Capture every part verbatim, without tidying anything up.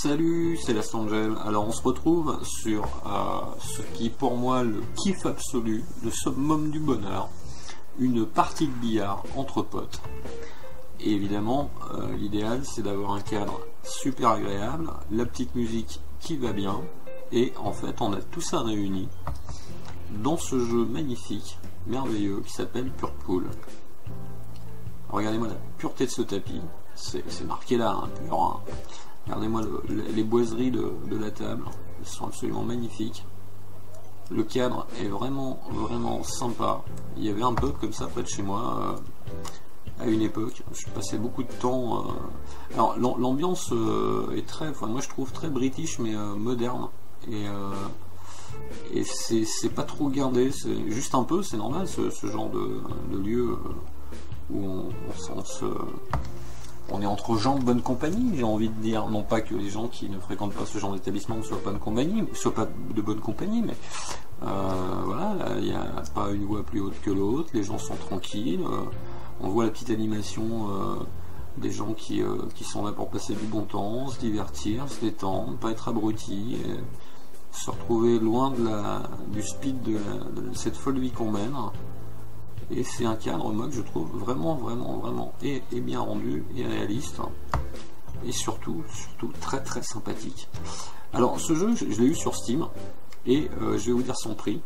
Salut, c'est Lastangel. Alors on se retrouve sur euh, ce qui est pour moi le kiff absolu, le summum du bonheur, une partie de billard entre potes. Et évidemment, euh, l'idéal c'est d'avoir un cadre super agréable, la petite musique qui va bien, et en fait on a tout ça réuni dans ce jeu magnifique, merveilleux, qui s'appelle Pure Pool. Regardez-moi la pureté de ce tapis, c'est marqué là, hein, pur, hein. Regardez-moi le, les boiseries de, de la table, elles sont absolument magnifiques. Le cadre est vraiment, vraiment sympa. Il y avait un pub comme ça près de chez moi euh, à une époque. Je passais beaucoup de temps. Euh... Alors l'ambiance euh, est très, enfin moi je trouve très british mais euh, moderne. Et, euh, et c'est pas trop gardé, c'est juste un peu, c'est normal ce, ce genre de, de lieu euh, où on, on, on se. On est entre gens de bonne compagnie, j'ai envie de dire. Non pas que les gens qui ne fréquentent pas ce genre d'établissement ne soient pas de compagnie, soient pas de bonne compagnie, mais euh, voilà, il n'y a pas une voix plus haute que l'autre, les gens sont tranquilles, euh, on voit la petite animation euh, des gens qui, euh, qui sont là pour passer du bon temps, se divertir, se détendre, pas être abrutis, et se retrouver loin de la, du speed de, la, de cette folle vie qu'on mène. Et c'est un cadre, moi, que je trouve vraiment, vraiment, vraiment et, et bien rendu, et réaliste, et surtout, surtout très, très sympathique. Alors, ce jeu, je, je l'ai eu sur Steam, et euh, je vais vous dire son prix.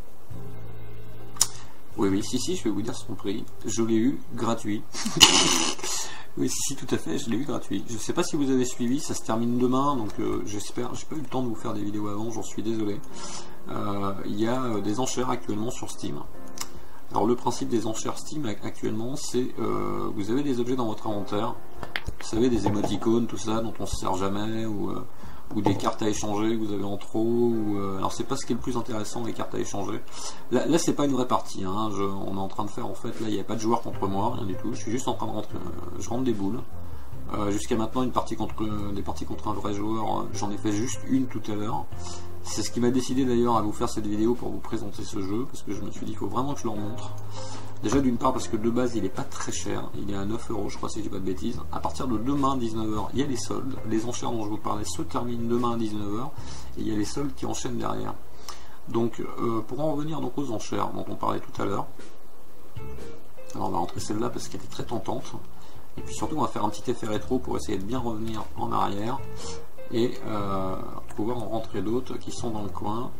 Oui, oui, si, si, je vais vous dire son prix. Je l'ai eu gratuit. Oui, si, si, tout à fait, je l'ai eu gratuit. Je ne sais pas si vous avez suivi, ça se termine demain, donc euh, j'espère, j'ai pas eu le temps de vous faire des vidéos avant, j'en suis désolé. Euh, il y a euh, des enchères actuellement sur Steam. Alors le principe des enchères Steam actuellement, c'est euh, vous avez des objets dans votre inventaire, vous savez, des émoticônes, tout ça, dont on se sert jamais, ou, euh, ou des cartes à échanger que vous avez en trop, ou, euh, alors c'est pas ce qui est le plus intéressant, les cartes à échanger. Là, là c'est pas une vraie partie, hein, je, on est en train de faire, en fait, là il n'y a pas de joueur contre moi, rien du tout, je suis juste en train de rentrer, euh, je rentre des boules. Euh, Jusqu'à maintenant, une partie contre, euh, des parties contre un vrai joueur, euh, j'en ai fait juste une tout à l'heure. C'est ce qui m'a décidé d'ailleurs à vous faire cette vidéo pour vous présenter ce jeu, parce que je me suis dit qu'il faut vraiment que je leur montre. Déjà d'une part parce que de base il est pas très cher, il est à neuf euros je crois si je dis pas de bêtises. À partir de demain dix-neuf heures, il y a les soldes, les enchères dont je vous parlais se terminent demain à dix-neuf heures, et il y a les soldes qui enchaînent derrière. Donc euh, pour en revenir donc aux enchères dont on parlait tout à l'heure, alors on va rentrer celle-là parce qu'elle est très tentante, et puis surtout on va faire un petit effet rétro pour essayer de bien revenir en arrière, et euh, pouvoir en rentrer d'autres qui sont dans le coin.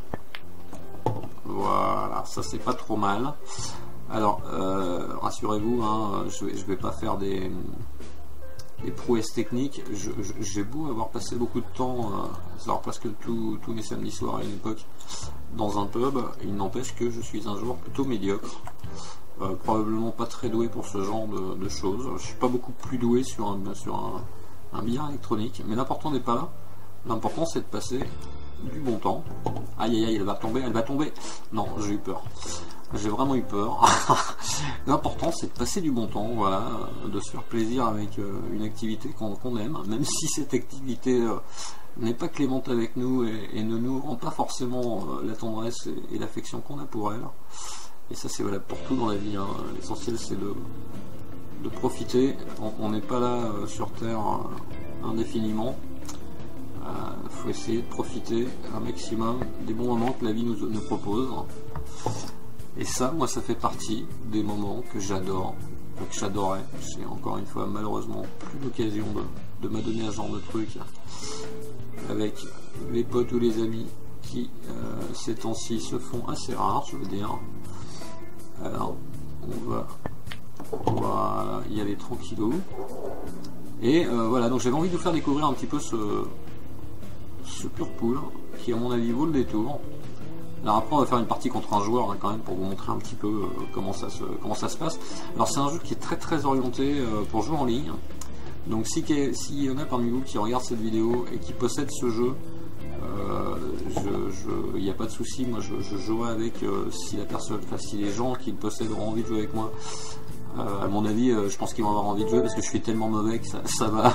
Voilà, ça c'est pas trop mal. Alors euh, rassurez-vous, hein, je vais, je vais pas faire des, des prouesses techniques. J'ai beau avoir passé beaucoup de temps, euh, alors presque tous mes samedis soirs à une époque dans un pub, il n'empêche que je suis un joueur plutôt médiocre. Euh, probablement pas très doué pour ce genre de, de choses. Je suis pas beaucoup plus doué sur un, sur un, un billard électronique, mais l'important n'est pas là. L'important c'est de passer du bon temps. Aïe aïe aïe, elle va tomber, elle va tomber. Non, j'ai eu peur. J'ai vraiment eu peur. L'important c'est de passer du bon temps, voilà, de se faire plaisir avec euh, une activité qu'on qu'on aime, même si cette activité euh, n'est pas clémente avec nous et, et ne nous rend pas forcément euh, la tendresse et, et l'affection qu'on a pour elle. Et ça c'est valable pour tout dans la vie, hein. L'essentiel c'est de, de profiter. On n'est pas là euh, sur Terre euh, indéfiniment. Il euh, faut essayer de profiter un maximum des bons moments que la vie nous, nous propose. Et ça, moi, ça fait partie des moments que j'adore, que j'adorais. J'ai encore une fois malheureusement plus l'occasion de, de m'adonner à ce genre de truc avec les potes ou les amis qui, euh, ces temps-ci, se font assez rares, je veux dire. Alors, on va, on va y aller tranquillou. Et euh, voilà, donc j'avais envie de vous faire découvrir un petit peu ce, ce Pure Pool, qui à mon avis vaut le détour. Alors après on va faire une partie contre un joueur, hein, quand même, pour vous montrer un petit peu euh, comment, ça se, comment ça se passe. Alors c'est un jeu qui est très très orienté euh, pour jouer en ligne. Donc s'il si y en a parmi vous qui regardent cette vidéo et qui possèdent ce jeu, euh, il n'y a pas de souci, moi je, je jouerai avec euh, si la personne, enfin si les gens qui le possèdent auront envie de jouer avec moi. Euh, à mon avis, euh, je pense qu'ils vont avoir envie de jouer parce que je suis tellement mauvais que ça, ça va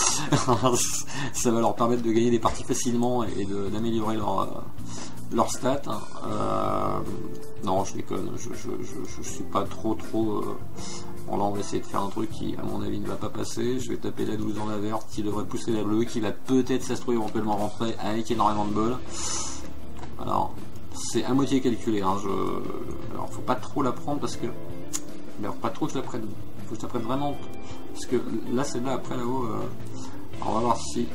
ça va leur permettre de gagner des parties facilement et d'améliorer leur, euh, leur stats. Euh, non, je déconne, je, je, je, je suis pas trop trop euh, Bon là on va essayer de faire un truc qui à mon avis ne va pas passer. Je vais taper la douze dans la verte qui devrait pousser la bleue, qui va peut-être ça se trouve éventuellement rentrer avec énormément de bol. Alors c'est à moitié calculé, hein. Je... alors faut pas trop la prendre parce que... Alors pas trop que je la prenne, faut que je la prenne vraiment. Parce que là c'est là après là-haut. Euh... On va voir si...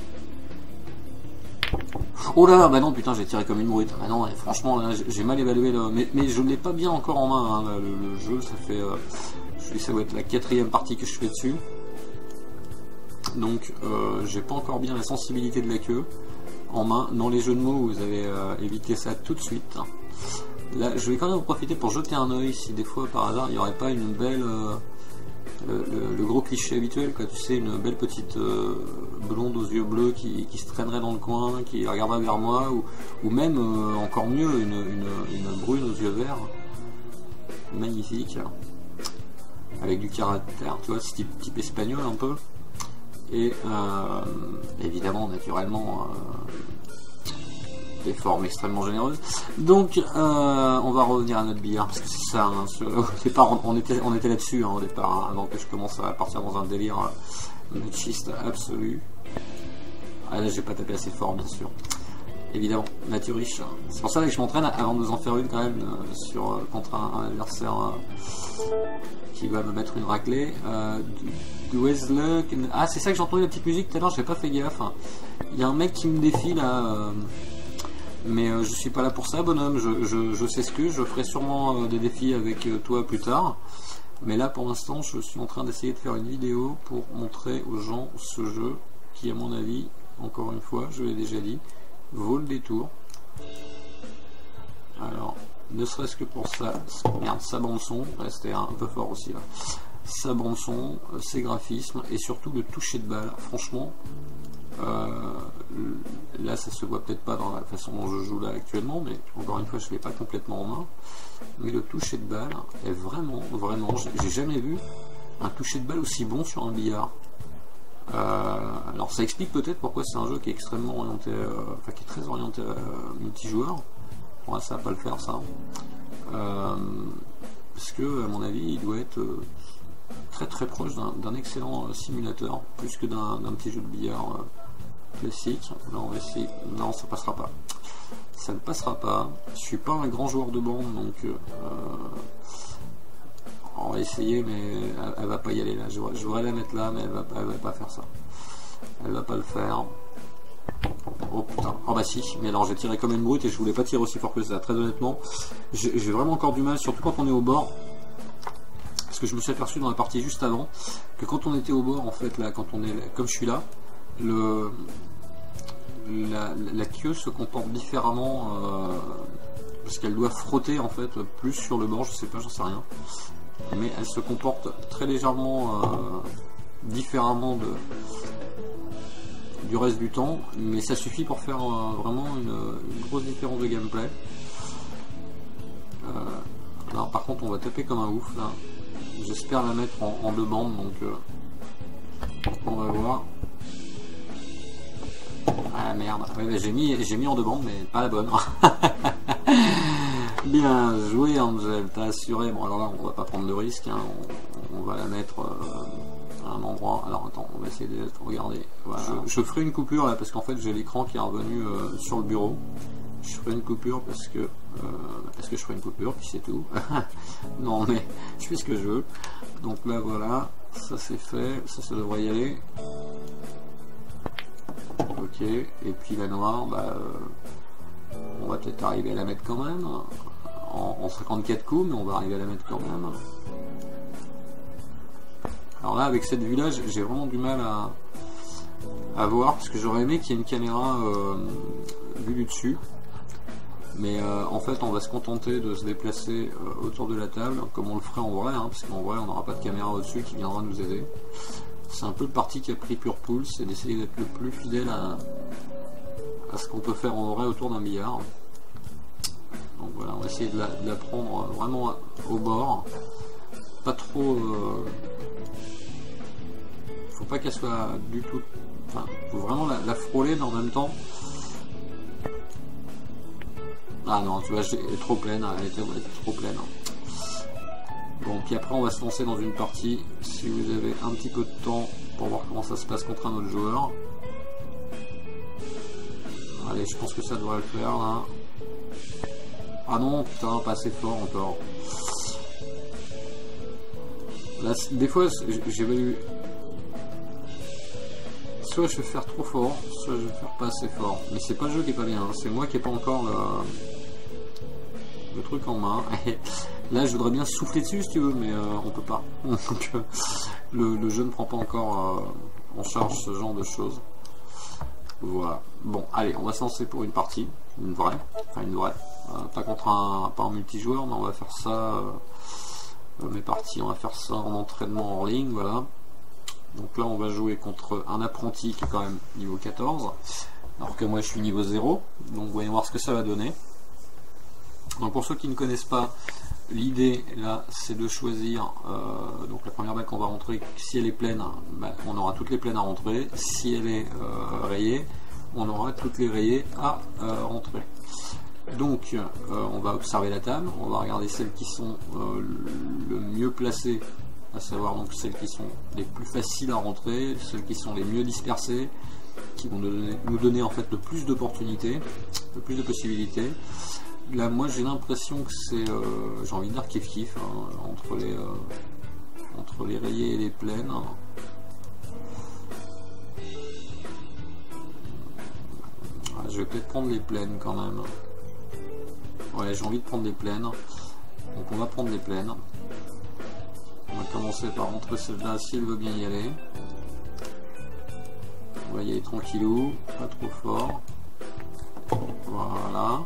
Oh là là, bah non putain j'ai tiré comme une brute. Ah non, franchement là j'ai mal évalué le... mais, mais je l'ai pas bien encore en main, hein, le, le jeu, ça fait... Euh... Je dis ça va être la quatrième partie que je fais dessus. Donc euh, j'ai pas encore bien la sensibilité de la queue en main. Dans les jeux de mots vous avez euh, évité ça tout de suite. Là je vais quand même en profiter pour jeter un oeil si des fois par hasard il n'y aurait pas une belle... Euh... Le, le, le gros cliché habituel, quoi, tu sais, une belle petite euh, blonde aux yeux bleus qui, qui se traînerait dans le coin, qui regarderait vers moi, ou, ou même, euh, encore mieux, une, une, une brune aux yeux verts, magnifique, avec du caractère, tu vois, ce type, type espagnol un peu, et euh, évidemment, naturellement, euh, des formes extrêmement généreuses. Donc euh, on va revenir à notre billard parce que c'est ça, hein, sur, au départ on, on était, on était là-dessus, hein, au départ, hein, avant que je commence à partir dans un délire euh, machiste absolu. Ah là j'ai pas tapé assez fort bien sûr, évidemment, nature riche. C'est pour ça que je m'entraîne avant de vous en faire une quand même euh, sur, euh, contre un, un adversaire euh, qui va me mettre une raclée. Euh, Wesley... Ah c'est ça que j'ai entendu la petite musique tout à l'heure, j'ai pas fait gaffe. Il y a un mec qui me défie là... Euh, mais euh, je suis pas là pour ça bonhomme, je, je, je sais ce que, je ferai sûrement euh, des défis avec euh, toi plus tard, mais là pour l'instant je suis en train d'essayer de faire une vidéo pour montrer aux gens ce jeu qui à mon avis, encore une fois, je l'ai déjà dit, vaut le détour. Alors, ne serait-ce que pour ça, merde, sa bande son, c'était un peu fort aussi là, sa bande son, ses graphismes et surtout le toucher de balle, franchement. Euh, là ça se voit peut-être pas dans la façon dont je joue là actuellement, mais encore une fois je l'ai pas complètement en main, mais le toucher de balle est vraiment vraiment, j'ai jamais vu un toucher de balle aussi bon sur un billard. Euh, alors ça explique peut-être pourquoi c'est un jeu qui est extrêmement orienté, euh, enfin qui est très orienté euh, multijoueur. Bon, là, ça va pas le faire ça, euh, parce que à mon avis il doit être euh, très très proche d'un excellent euh, simulateur, plus que d'un petit jeu de billard euh, classique. Là on va essayer, non ça passera pas, ça ne passera pas, je suis pas un grand joueur de bande donc euh, on va essayer mais elle, elle va pas y aller là, je, je voudrais la mettre là mais elle va, elle va pas faire ça, elle va pas le faire. Oh putain, oh bah si, mais alors j'ai tiré comme une brute et je voulais pas tirer aussi fort que ça, très honnêtement j'ai vraiment encore du mal, surtout quand on est au bord. Parce que je me suis aperçu dans la partie juste avant que quand on était au bord, en fait, là, quand on est comme je suis là, le, la, la queue se comporte différemment euh, parce qu'elle doit frotter en fait plus sur le bord, je sais pas, j'en sais rien, mais elle se comporte très légèrement euh, différemment de, du reste du temps, mais ça suffit pour faire euh, vraiment une, une grosse différence de gameplay. Euh, alors par contre, on va taper comme un ouf là. J'espère la mettre en, en deux bandes, donc euh, on va voir. Ah merde, ouais, bah, j'ai mis, j'ai mis en deux bandes, mais pas la bonne. Bien joué Angel, t'as assuré. Bon alors là, on va pas prendre de risque, hein. on, on va la mettre euh, à un endroit. Alors attends, on va essayer de regarder. Voilà. Je, je ferai une coupure là, parce qu'en fait j'ai l'écran qui est revenu euh, sur le bureau. Je ferai une coupure parce que euh, parce que je ferai une coupure puis c'est tout. Non mais je fais ce que je veux. Donc là voilà, ça c'est fait, ça ça devrait y aller. Ok, et puis la noire, bah euh, on va peut-être arriver à la mettre quand même en, en cinquante-quatre coups, mais on va arriver à la mettre quand même. Alors là avec cette vue là j'ai vraiment du mal à, à voir, parce que j'aurais aimé qu'il y ait une caméra euh, vue du dessus. Mais euh, en fait on va se contenter de se déplacer euh, autour de la table comme on le ferait en vrai, hein, parce qu'en vrai on n'aura pas de caméra au-dessus qui viendra nous aider. C'est un peu le parti qui a pris Pure Pool, c'est d'essayer d'être le plus fidèle à, à ce qu'on peut faire en vrai autour d'un billard. Donc voilà, on va essayer de la, de la prendre vraiment au bord, pas trop... Euh, faut pas qu'elle soit du tout... Enfin, faut vraiment la, la frôler, mais en même temps... Ah non, tu vois, elle est trop pleine, elle était, elle était trop pleine. Bon, Bon, puis après on va se lancer dans une partie, si vous avez un petit peu de temps pour voir comment ça se passe contre un autre joueur. Allez, je pense que ça devrait le faire là. Ah non, putain, pas assez fort encore. Là, des fois, j'ai eu... Soit je vais faire trop fort, soit je vais faire pas assez fort. Mais c'est pas le jeu qui est pas bien, hein. C'est moi qui n'ai pas encore le... le truc en main. Là, je voudrais bien souffler dessus si tu veux, mais euh, on peut pas. Donc, euh, le, le jeu ne prend pas encore euh, en charge ce genre de choses. Voilà. Bon, allez, on va se lancer pour une partie, une vraie, enfin une vraie. Euh, pas contre un, pas en multijoueur, mais on va faire ça. Euh, mes parties, on va faire ça en entraînement hors ligne, voilà. Donc là, on va jouer contre un apprenti qui est quand même niveau quatorze, alors que moi je suis niveau zéro. Donc voyons voir ce que ça va donner. Donc pour ceux qui ne connaissent pas, l'idée là c'est de choisir euh, donc la première balle qu'on va rentrer, si elle est pleine, bah, on aura toutes les pleines à rentrer. Si elle est euh, rayée, on aura toutes les rayées à euh, rentrer. Donc euh, on va observer la table, on va regarder celles qui sont euh, le mieux placées, à savoir donc celles qui sont les plus faciles à rentrer, celles qui sont les mieux dispersées, qui vont nous donner, nous donner en fait le plus d'opportunités, le plus de possibilités. Là, moi, j'ai l'impression que c'est, euh, j'ai envie de dire kiff kiff hein, entre les euh, entre les rayées et les pleines. Ah, je vais peut-être prendre les pleines quand même. Ouais, j'ai envie de prendre les pleines. Donc, on va prendre les pleines. On va commencer par rentrer celle-là si elle veut bien y aller. On va y aller tranquillou, pas trop fort. Voilà.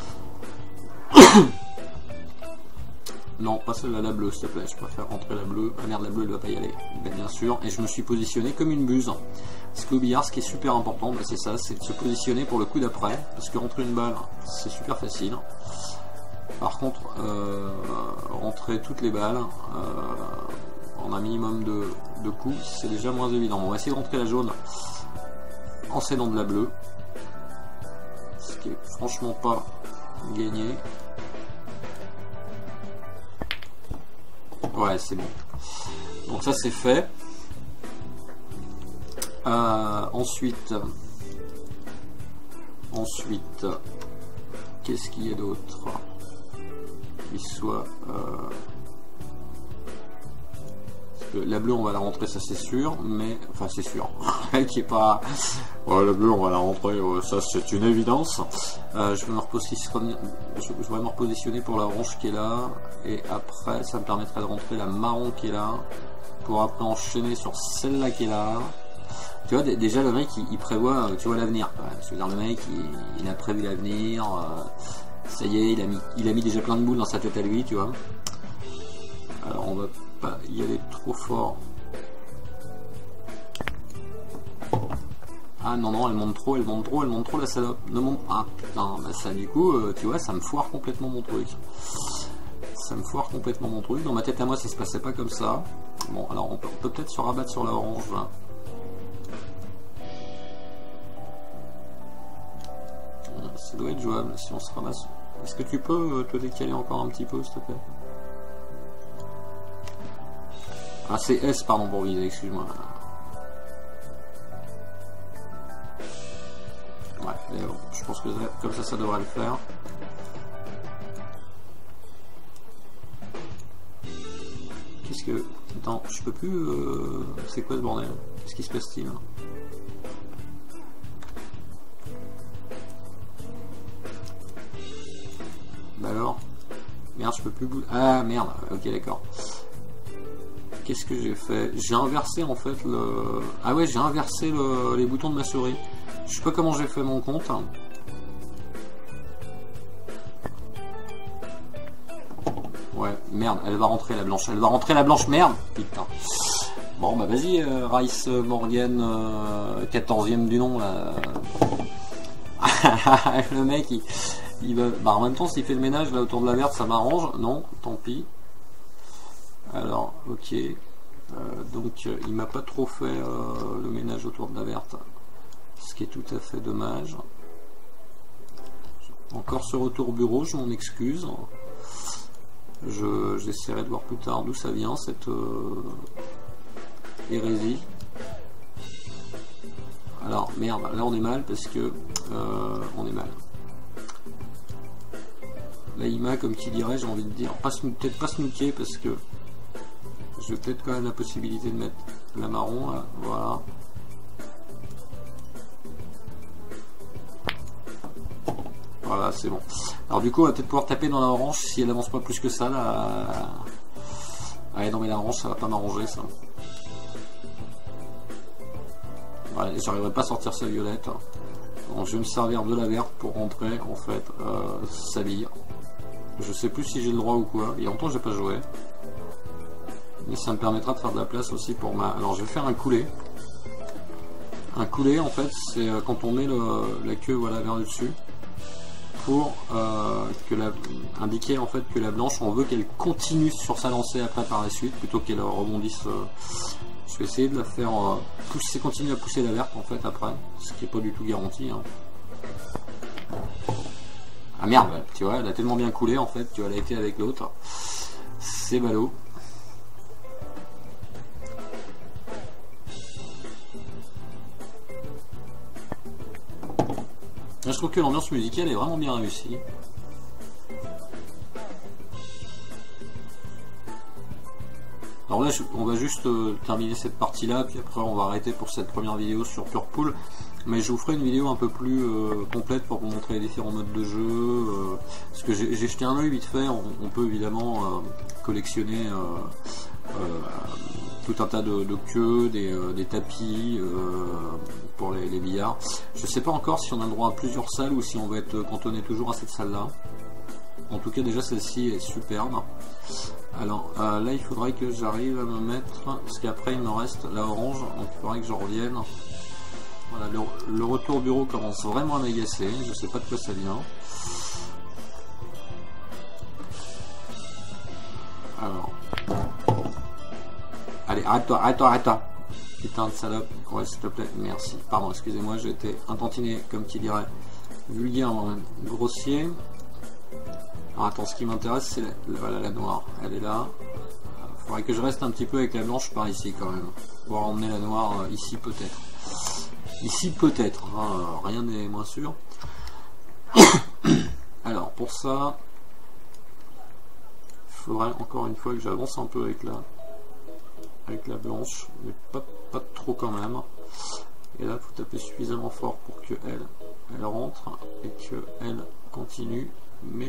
Non, pas celle-là, la bleue, s'il te plaît. Je préfère rentrer la bleue. Ah merde, la bleue, elle ne va pas y aller. Ben, bien sûr. Et je me suis positionné comme une buse. Parce qu'au billard, ce qui est super important, ben, c'est ça, c'est de se positionner pour le coup d'après. Parce que rentrer une balle, c'est super facile. Par contre, euh, rentrer toutes les balles euh, en un minimum de, de coups, c'est déjà moins évident. On va essayer de rentrer la jaune en cédant de la bleue. Ce qui est franchement pas gagné. Ouais, c'est bon. Donc ça c'est fait. Euh, ensuite, ensuite, qu'est-ce qu'il y a d'autre qui soit euh, parce que la bleue on va la rentrer, ça c'est sûr, mais enfin c'est sûr. Qui est pas. Ouais, la bleue on va la rentrer, ouais, ça c'est une évidence. Euh, je vais me repositionner, je vais me repositionner pour la orange qui est là, et après ça me permettrait de rentrer la marron qui est là, pour après enchaîner sur celle-là qui est là. Tu vois, déjà le mec il, il prévoit, tu vois, l'avenir. Je veux dire, le mec il, il a prévu l'avenir, euh, ça y est, il a, mis, il a mis déjà plein de boules dans sa tête à lui, tu vois. Alors on va pas y aller trop fort. Ah non, non, elle monte trop, elle monte trop, elle monte trop, la salope. Ne monte pas. Ah putain, bah ça du coup, euh, tu vois, ça me foire complètement mon truc. Ça me foire complètement mon truc. Dans ma tête à moi, ça se passait pas comme ça. Bon, alors on peut peut-être se rabattre sur la orange là. Ça doit être jouable si on se ramasse. Est-ce que tu peux te décaler encore un petit peu, s'il te plaît? Ah, c'est S, pardon, pour viser, excuse-moi. Ouais, mais bon, je pense que comme ça, ça devrait le faire. Qu'est-ce que... Attends, je peux plus... Euh... C'est quoi ce bordel? Qu'est-ce qui se passe-t-il? Bah alors? Merde, je peux plus bouger. Ah merde, ok d'accord. Qu'est-ce que j'ai fait? J'ai inversé en fait le... Ah ouais, j'ai inversé le... les boutons de ma souris. Je sais pas comment j'ai fait mon compte. Ouais, merde, elle va rentrer la blanche. Elle va rentrer la blanche, merde. Putain. Bon bah vas-y, euh, Rice Morgan, euh, quatorzième du nom là. Le mec il... il va... Bah en même temps s'il fait le ménage là autour de la verte ça m'arrange. Non, tant pis. Alors ok. Euh, donc euh, il m'a pas trop fait euh, le ménage autour de la verte. Ce qui est tout à fait dommage. Encore ce retour bureau, je m'en excuse. j'essaierai de voir plus tard d'où ça vient cette euh, hérésie. Alors merde, là on est mal parce que euh, on est mal. Là il m'a, comme qui dirait, j'ai envie de dire, peut-être pas snooker parce que j'ai peut-être quand même la possibilité de mettre la marron là, voilà. Voilà, c'est bon. Alors du coup on va peut-être pouvoir taper dans la orange si elle avance pas plus que ça là. Ah non mais la orange ça va pas m'arranger ça. Ouais, j'arriverai pas à sortir sa violette. Donc je vais me servir de la verte pour rentrer en fait euh, sa bille. Je sais plus si j'ai le droit ou quoi. Il y a longtemps que j'ai pas joué. Mais ça me permettra de faire de la place aussi pour ma... Alors je vais faire un coulé. Un coulé en fait c'est quand on met le, la queue voilà vers le dessus. Pour euh, que la, indiquer en fait que la blanche on veut qu'elle continue sur sa lancée après par la suite plutôt qu'elle rebondisse. Euh, je vais essayer de la faire euh, pousser, continuer à pousser la verte en fait après, ce qui est pas du tout garanti. Hein. Ah merde, tu vois, elle a tellement bien coulé en fait, tu vois, elle a été avec l'autre. C'est ballot. Là, je trouve que l'ambiance musicale est vraiment bien réussie. Alors là, je, on va juste euh, terminer cette partie-là, puis après on va arrêter pour cette première vidéo sur Purple. Mais je vous ferai une vidéo un peu plus euh, complète pour vous montrer les différents modes de jeu. Euh, parce que j'ai jeté un œil vite fait, on, on peut évidemment euh, collectionner euh, euh, tout un tas de, de queues, des, euh, des tapis euh, pour les, les billards. Je sais pas encore si on a le droit à plusieurs salles ou si on va être cantonné toujours à cette salle-là. En tout cas déjà celle-ci est superbe. Alors euh, là il faudrait que j'arrive à me mettre, parce qu'après il me reste la orange, donc il faudrait que je revienne. Voilà, le, le retour au bureau commence vraiment à m'agacer, je sais pas de quoi ça vient. Alors. Allez, arrête-toi, arrête-toi, arrête-toi. Putain de salope, ouais s'il te plaît, merci. Pardon, excusez-moi, j'ai été intantiné, comme qui dirait, vulgaire, grossier. Alors attends, ce qui m'intéresse c'est la, voilà, la noire, elle est là. Il faudrait que je reste un petit peu avec la blanche par ici quand même. Pour emmener la noire euh, ici peut-être. Ici peut-être, hein, rien n'est moins sûr. Alors pour ça, il faudrait encore une fois que j'avance un peu avec la, avec la blanche, mais pas, pas trop quand même. Et là il faut taper suffisamment fort pour que elle, elle rentre et que elle continue, mais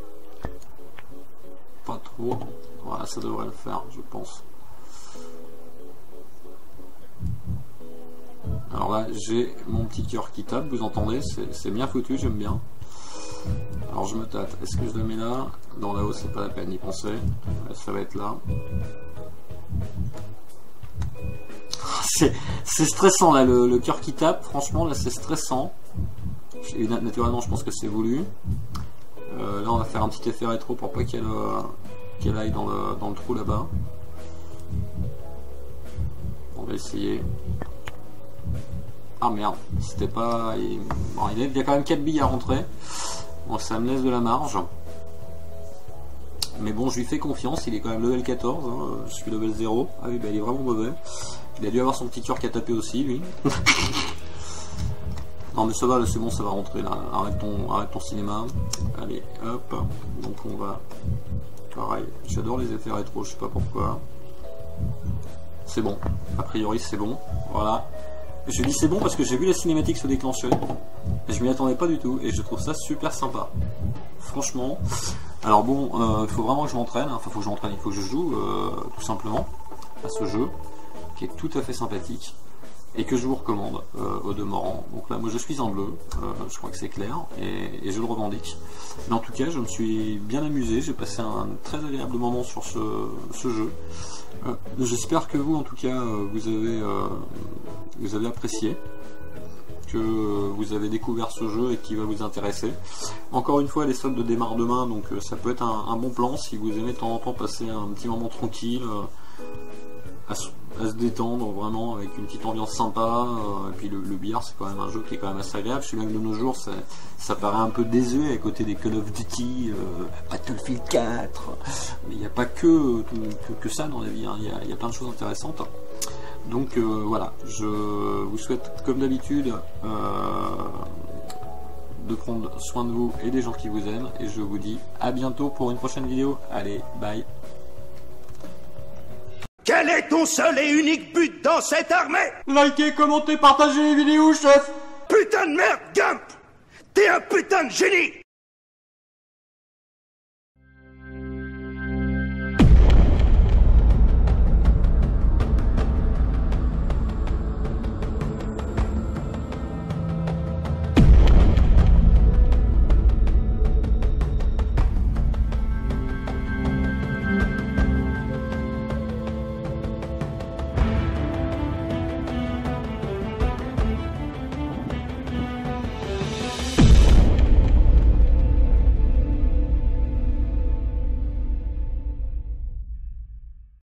pas trop. Voilà, ça devrait le faire, je pense. Alors là, j'ai mon petit cœur qui tape, vous entendez, c'est bien foutu, j'aime bien. Alors je me tâte, est-ce que je le mets là? Non, là-haut, c'est pas la peine d'y penser. Ça va être là. C'est stressant là, le, le cœur qui tape, franchement, là c'est stressant. Et naturellement, je pense que c'est voulu. Euh, là, on va faire un petit effet rétro pour pas qu'elle euh, qu'elle aille dans le, dans le trou là-bas. On va essayer. Ah merde, c'était pas... Il... Bon, il y a quand même quatre billes à rentrer. Bon, ça me laisse de la marge. Mais bon, je lui fais confiance, il est quand même level quatorze, hein. Je suis level zéro. Ah oui, bah, il est vraiment mauvais. Il a dû avoir son petit cœur qui a tapé aussi, lui. Non mais ça va, c'est bon, ça va rentrer là. Arrête ton, arrête ton cinéma. Allez, hop. Donc on va... Pareil, j'adore les effets rétro, je sais pas pourquoi. C'est bon, a priori c'est bon. Voilà. Je dis c'est bon parce que j'ai vu la cinématique se déclencher. Et je m'y attendais pas du tout. Et je trouve ça super sympa. Franchement. Alors bon, il euh, faut vraiment que je m'entraîne. Enfin, faut que je m'entraîne, il faut que je joue, euh, tout simplement, à ce jeu, qui est tout à fait sympathique. Et que je vous recommande euh, au demeurant. Donc là moi je suis en bleu, euh, je crois que c'est clair, et, et je le revendique. Mais en tout cas je me suis bien amusé, j'ai passé un très agréable moment sur ce, ce jeu. Euh, J'espère que vous en tout cas vous avez, euh, vous avez apprécié, que vous avez découvert ce jeu et qui va vous intéresser. Encore une fois les soldes démarrent demain, donc euh, ça peut être un, un bon plan si vous aimez de temps en temps passer un petit moment tranquille. Euh, à à se détendre vraiment avec une petite ambiance sympa. Euh, et puis le, le billard, c'est quand même un jeu qui est quand même assez agréable. Je suis bien que de nos jours, ça, ça paraît un peu désuet à côté des Call of Duty, euh, Battlefield quatre. Mais il n'y a pas que, que, que ça dans la vie, hein. Il y a, il y a plein de choses intéressantes. Donc euh, voilà, je vous souhaite comme d'habitude euh, de prendre soin de vous et des gens qui vous aiment. Et je vous dis à bientôt pour une prochaine vidéo. Allez, bye. Quel est ton seul et unique but dans cette armée? Likez, commentez, partagez les vidéos, chef. Putain de merde, Gump! T'es un putain de génie!